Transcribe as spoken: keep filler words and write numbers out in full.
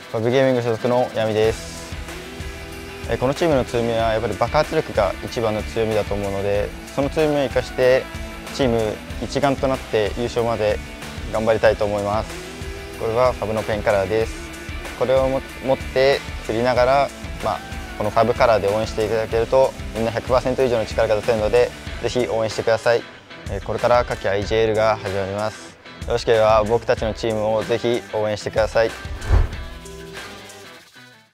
ファブゲーミング所属の闇です。このチームの強みはやっぱり爆発力が一番の強みだと思うので、その強みを生かしてチーム一丸となって優勝まで頑張りたいと思います。これはファブのペンカラーです。これを持って振りながら、まあ、このファブカラーで応援していただけるとみんな ひゃくパーセント 以上の力が出せるので、ぜひ応援してください。これから夏季 アイジェーエル が始まります。よろしければ僕たちのチームをぜひ応援してください。